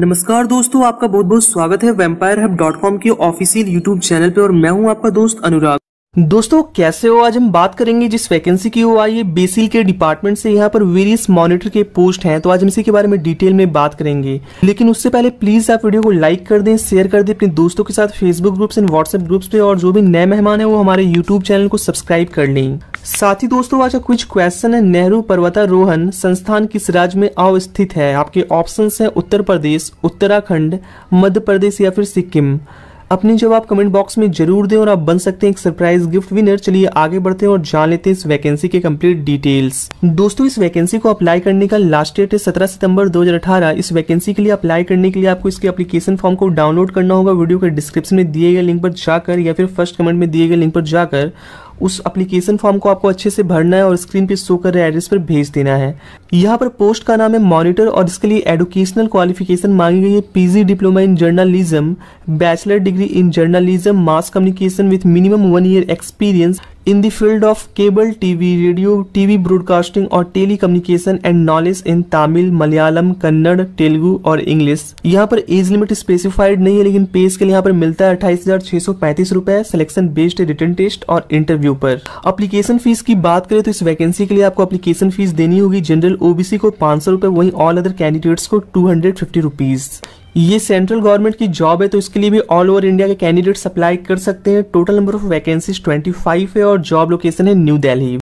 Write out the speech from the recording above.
नमस्कार दोस्तों, आपका बहुत बहुत स्वागत है vampirehub.com के ऑफिशियल यूट्यूब चैनल पे और मैं हूं आपका दोस्त अनुराग। दोस्तों कैसे हो? आज हम बात करेंगे जिस वैकेंसी की वो आई है बेसिल के डिपार्टमेंट से। यहाँ पर वेरियस मॉनिटर के पोस्ट हैं, तो आज हम इसी के बारे में डिटेल में बात करेंगे। लेकिन उससे पहले प्लीज आप वीडियो को लाइक कर दें, शेयर कर दें अपने दोस्तों के साथ Facebook groups and WhatsApp groups पे, और जो भी नए मेहमान है वो हमारे यूट्यूब चैनल को सब्सक्राइब कर लें। साथ ही दोस्तों आज का कुछ क्वेश्चन है, नेहरू पर्वतारोहण संस्थान किस राज्य में अवस्थित है? आपके ऑप्शंस हैं उत्तर प्रदेश, उत्तराखंड, मध्य प्रदेश या फिर सिक्किम। अपने जवाब कमेंट बॉक्स में जरूर दें और आप बन सकते हैं एक सरप्राइज गिफ्ट विनर। चलिए आगे बढ़ते हैं और जान लेते हैं इस वैकेंसी के कंप्लीट डिटेल्स। दोस्तों इस वैकेंसी को अप्लाई करने का लास्ट डेट है 17 सितंबर 2018। इस वैकेंसी के लिए अप्लाई करने के लिए आपको इसके एप्लीकेशन फॉर्म को डाउनलोड करना होगा। वीडियो के डिस्क्रिप्शन में दिए गए लिंक पर जाकर या फिर फर्स्ट कमेंट में दिए गए लिंक पर जाकर उस एप्लीकेशन फॉर्म को आपको अच्छे से भरना है और स्क्रीन पे शो कर रहे एड्रेस पर भेज देना है। यहाँ पर पोस्ट का नाम है मॉनिटर और इसके लिए एजुकेशनल क्वालिफिकेशन मांगी गई है PG diploma in journalism, bachelor degree in journalism, mass communication with minimum 1 year experience in the field of cable TV, radio TV broadcasting और tele communication and knowledge in Tamil, Malayalam, Kannada, Telugu और English. यहाँ पर age limit specified नहीं है, लेकिन पे scale यहाँ पर मिलता है 28,635 रुपए। सिलेक्शन बेस्ड रिटन टेस्ट और इंटरव्यू पर। एप्लीकेशन फीस की बात करें तो इस वैकेंसी के लिए आपको एप्लीकेशन फीस देनी होगी जनरल ओबीसी को 500 रुपए, वहीं ऑल अदर कैंडिडेट्स को 250 रुपीज। ये सेंट्रल गवर्नमेंट की जॉब है, तो इसके लिए भी ऑल ओवर इंडिया के कैंडिडेट्स अप्लाई कर सकते हैं। टोटल नंबर ऑफ वैकेंसीज 25 है और जॉब लोकेशन है न्यू दिल्ली।